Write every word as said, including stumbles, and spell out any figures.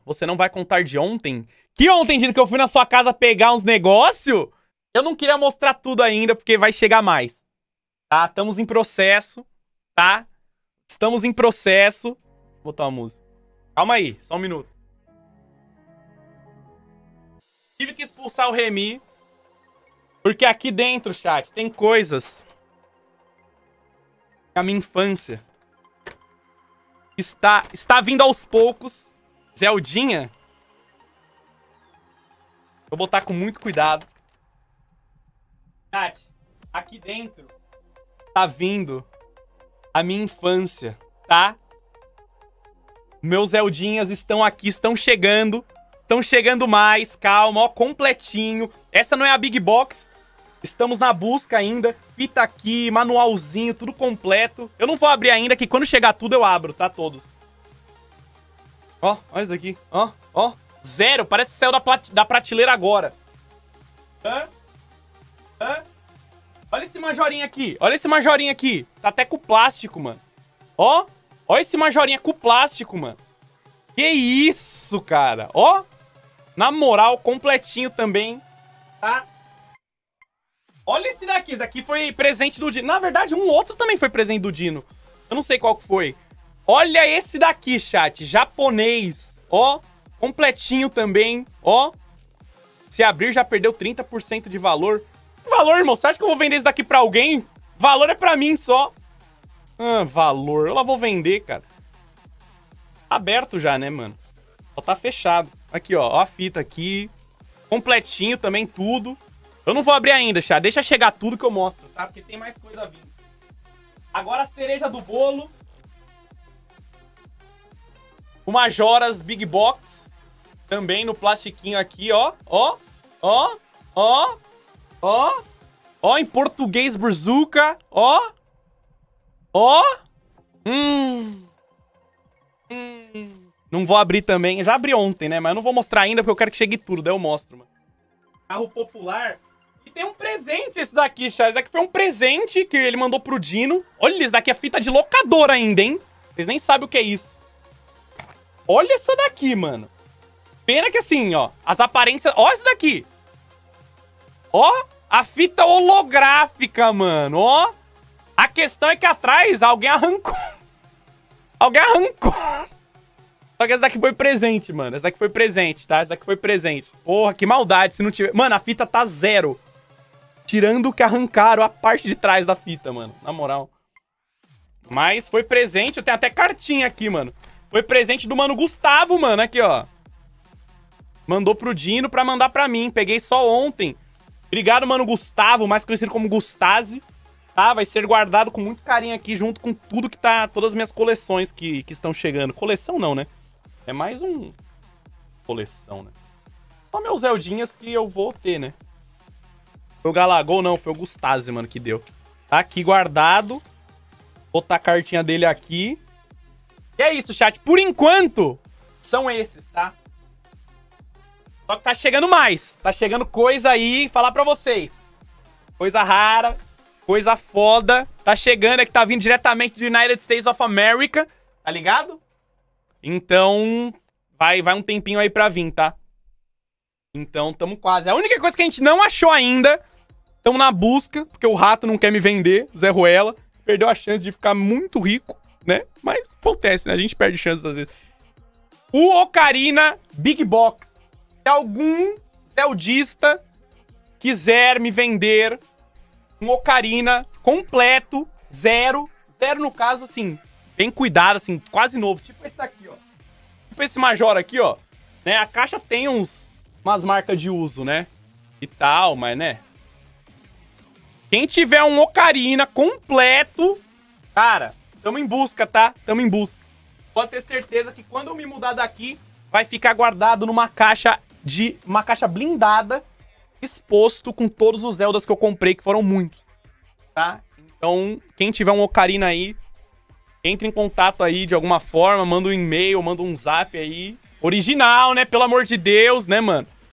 Você não vai contar de ontem? Que ontem, Dino, que eu fui na sua casa pegar uns negócios? Eu não queria mostrar tudo ainda, porque vai chegar mais. Tá? Estamos em processo, tá? Estamos em processo. Vou botar uma música. Calma aí, só um minuto. Tive que expulsar o Remy. Porque aqui dentro, chat, tem coisas da minha infância. Está, está vindo aos poucos. Zeldinha. Vou botar com muito cuidado. Chat, aqui dentro tá vindo a minha infância, tá? Meus Zeldinhas estão aqui, estão chegando. Estão chegando mais, calma, ó, completinho. Essa não é a Big Box. Estamos na busca ainda. Fita aqui, manualzinho, tudo completo. Eu não vou abrir ainda, que quando chegar tudo eu abro, tá? Todos. Ó, olha isso daqui. Ó, ó. Zero, parece que saiu da, da prateleira agora. Hã? Hã? Olha esse majorinho aqui. Olha esse majorinho aqui. Tá até com plástico, mano. Ó. Olha esse majorinho com plástico, mano. Que isso, cara. Ó. Na moral, completinho também. Tá? Olha esse daqui. Esse daqui foi presente do Dino. Na verdade, um outro também foi presente do Dino. Eu não sei qual que foi. Olha esse daqui, chat. Japonês. Ó. Completinho também. Ó. Se abrir, já perdeu trinta por cento de valor. Valor, irmão? Você acha que eu vou vender isso daqui pra alguém? Valor é pra mim só. Ah, valor. Eu lá vou vender, cara. Tá aberto já, né, mano? Só tá fechado. Aqui, ó. Ó a fita aqui. Completinho também, tudo. Eu não vou abrir ainda, chat. Deixa chegar tudo que eu mostro, tá? Porque tem mais coisa vindo. Agora a cereja do bolo. O Majora's Big Box. Também no plastiquinho aqui, ó. Ó. Ó. Ó. Ó. Ó, em português, Brazuca. Ó. Ó. Hum. Hum. Não vou abrir também. Eu já abri ontem, né? Mas eu não vou mostrar ainda porque eu quero que chegue tudo. Daí eu mostro, mano. Carro popular. E tem um presente esse daqui, chat. Esse daqui foi um presente que ele mandou pro Dino. Olha, esse daqui é fita de locador ainda, hein? Vocês nem sabem o que é isso. Olha essa daqui, mano. Pena que assim, ó. As aparências... Ó essa daqui. Ó. A fita holográfica, mano. Ó. A questão é que atrás alguém arrancou. Alguém arrancou. Só que essa daqui foi presente, mano. Essa daqui foi presente, tá? Essa daqui foi presente. Porra, que maldade se não tiver... Mano, a fita tá zero. Tirando que arrancaram a parte de trás da fita, mano. Na moral. Mas foi presente. Eu tenho até cartinha aqui, mano. Foi presente do mano Gustavo, mano. Aqui, ó. Mandou pro Dino pra mandar pra mim. Peguei só ontem. Obrigado, mano Gustavo, mais conhecido como Gustase. Tá? Vai ser guardado com muito carinho aqui, junto com tudo que tá... Todas as minhas coleções que, que estão chegando. Coleção não, né? É mais um... Coleção, né? Só meus Zeldinhas que eu vou ter, né? Foi o Galagol, não. Foi o Gustase, mano, que deu. Tá aqui guardado. Botar a cartinha dele aqui. E é isso, chat. Por enquanto, são esses, tá? Só que tá chegando mais. Tá chegando coisa aí. Falar pra vocês. Coisa rara. Coisa foda. Tá chegando, é que tá vindo diretamente do United States of America. Tá ligado? Então, vai, vai um tempinho aí pra vir, tá? Então, tamo quase. A única coisa que a gente não achou ainda. Tamo na busca. Porque o rato não quer me vender. Zé Ruela. Perdeu a chance de ficar muito rico, né? Mas acontece, né? A gente perde chances às vezes. O Ocarina Big Box. Se algum zeldista quiser me vender um Ocarina completo, zero, zero no caso, assim, bem cuidado, assim, quase novo. Tipo esse daqui, ó. Tipo esse Majora aqui, ó. Né? A caixa tem uns, umas marcas de uso, né? E tal, mas, né? Quem tiver um Ocarina completo, cara, tamo em busca, tá? Tamo em busca. Pode ter certeza que quando eu me mudar daqui, vai ficar guardado numa caixa de... Uma caixa blindada, exposto com todos os Zeldas que eu comprei, que foram muitos, tá? Então, quem tiver um Ocarina aí, entre em contato aí de alguma forma, manda um e-mail, manda um zap aí. Original, né? Pelo amor de Deus, né, mano?